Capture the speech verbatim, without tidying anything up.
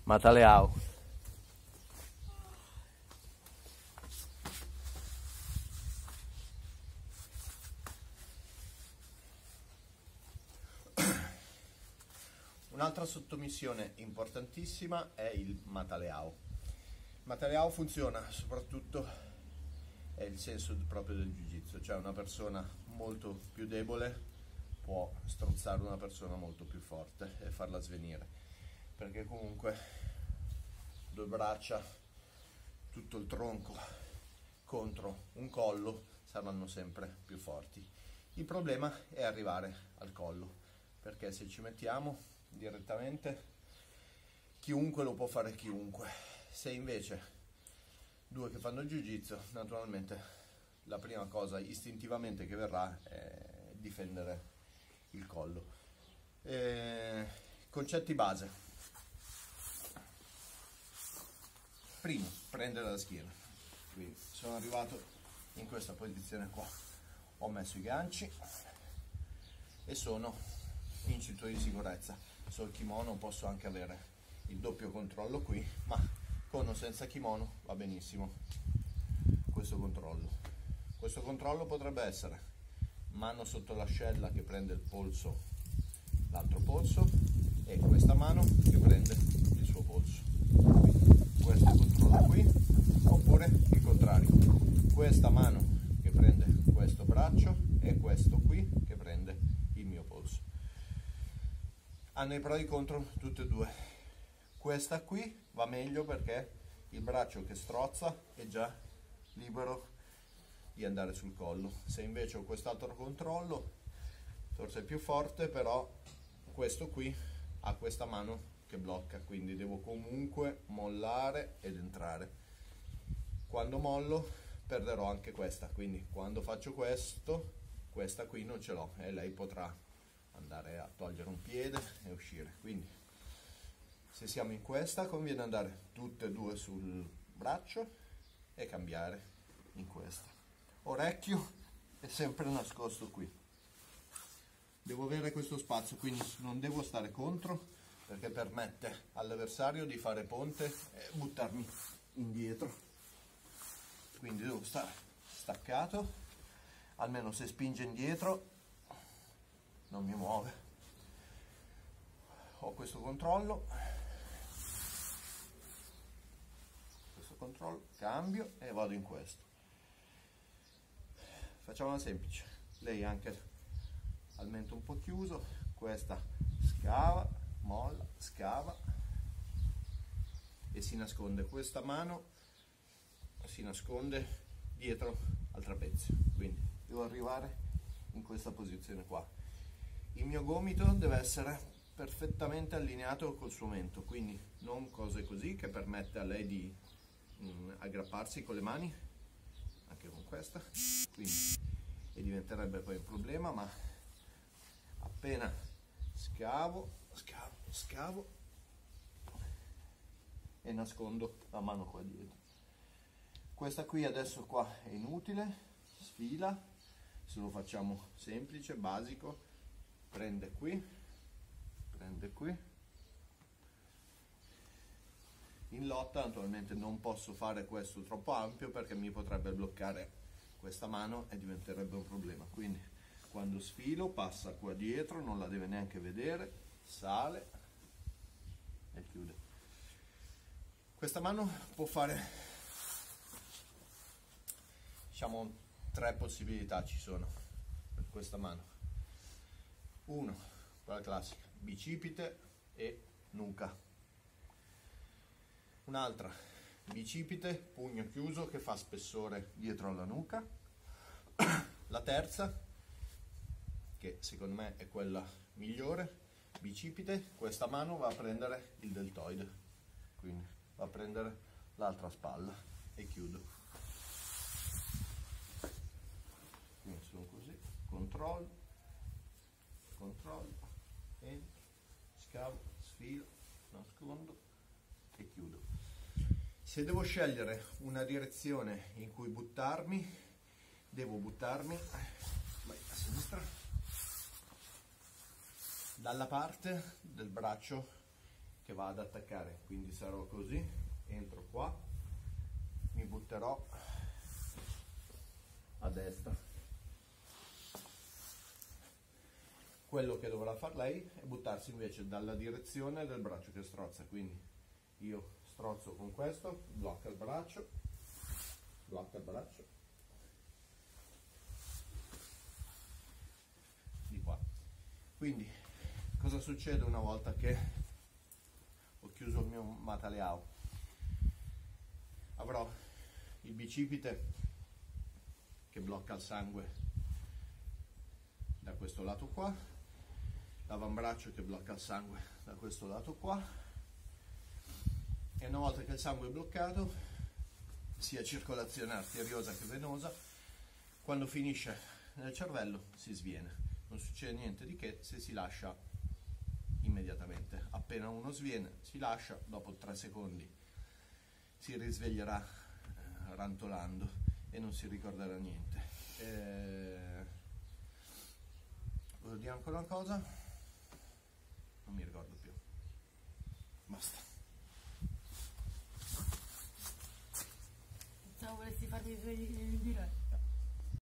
Mataleao. Un'altra sottomissione importantissima è il Mataleao. Mataleao funziona soprattutto, è il senso proprio del jiu-jitsu, cioè una persona molto più debole può strozzare una persona molto più forte e farla svenire, perché comunque due braccia, tutto il tronco contro un collo saranno sempre più forti. Il problema è arrivare al collo, perché se ci mettiamo direttamente chiunque lo può fare, chiunque. Se invece due che fanno jiu-jitsu, naturalmente la prima cosa istintivamente che verrà è difendere il collo. Eh, concetti base: primo, prendere la schiena. Quindi sono arrivato in questa posizione qua, ho messo i ganci e sono in cintura di sicurezza. Sul kimono posso anche avere il doppio controllo qui, ma con o senza kimono va benissimo questo controllo. Questo controllo potrebbe essere mano sotto l'ascella che prende il polso, l'altro polso, e questa mano che prende il suo polso. Quindi questo controllo qui, oppure il contrario, questa mano che prende questo braccio e questo qui che prende il mio polso. Hanno i pro e i contro tutte e due. Questa qui va meglio perché il braccio che strozza è già libero di andare sul collo. Se invece ho quest'altro controllo, forse è più forte, però questo qui ha questa mano che blocca, quindi devo comunque mollare ed entrare. Quando mollo perderò anche questa, quindi quando faccio questo, questa qui non ce l'ho e lei potrà andare a togliere un piede e uscire. Quindi se siamo in questa conviene andare tutte e due sul braccio e cambiare in questa. Orecchio è sempre nascosto qui, devo avere questo spazio, quindi non devo stare contro, perché permette all'avversario di fare ponte e buttarmi indietro. Quindi devo stare staccato, almeno se spinge indietro non mi muove. Ho questo controllo, questo controllo, cambio e vado in questo. Facciamola semplice, lei anche al mento un po' chiuso, questa scava, molla, scava e si nasconde. Questa mano si nasconde dietro al trapezio, quindi devo arrivare in questa posizione qua. Il mio gomito deve essere perfettamente allineato col suo mento, quindi non cose così, che permette a lei di mh, aggrapparsi con le mani, anche con questa, quindi, e diventerebbe poi un problema, ma appena scavo, scavo, scavo e nascondo la mano qua dietro. Questa qui adesso qua è inutile, sfila, se lo facciamo semplice, basico, prende qui, prende qui. In lotta naturalmente non posso fare questo troppo ampio perché mi potrebbe bloccare questa mano e diventerebbe un problema. Quindi quando sfilo passa qua dietro, non la deve neanche vedere, sale e chiude. Questa mano può fare, diciamo, tre possibilità ci sono per questa mano. Uno, quella classica, bicipite e nuca. Un'altra, bicipite, pugno chiuso che fa spessore dietro alla nuca. La terza, che secondo me è quella migliore, bicipite, questa mano va a prendere il deltoide, quindi va a prendere l'altra spalla e chiudo. Quindi sono così, controllo, controllo, entro, scavo, sfilo, nascondo e chiudo. Se devo scegliere una direzione in cui buttarmi, devo buttarmi vai a sinistra, dalla parte del braccio che va ad attaccare, quindi sarò così, entro qua, mi butterò a destra. Quello che dovrà far lei è buttarsi invece dalla direzione del braccio che strozza, quindi io strozzo con questo, blocca il braccio, blocca il braccio, di qua. Quindi cosa succede una volta che ho chiuso il mio mataleao? Avrò il bicipite che blocca il sangue da questo lato qua, l'avambraccio che blocca il sangue da questo lato qua, e una volta che il sangue è bloccato, sia circolazione arteriosa che venosa, quando finisce nel cervello si sviene. Non succede niente di che se si lascia immediatamente. Appena uno sviene si lascia, dopo tre secondi si risveglierà eh, rantolando e non si ricorderà niente. Eh, volevo dire ancora una cosa? Non mi ricordo più. Basta. Pensavo volessi farmi dire.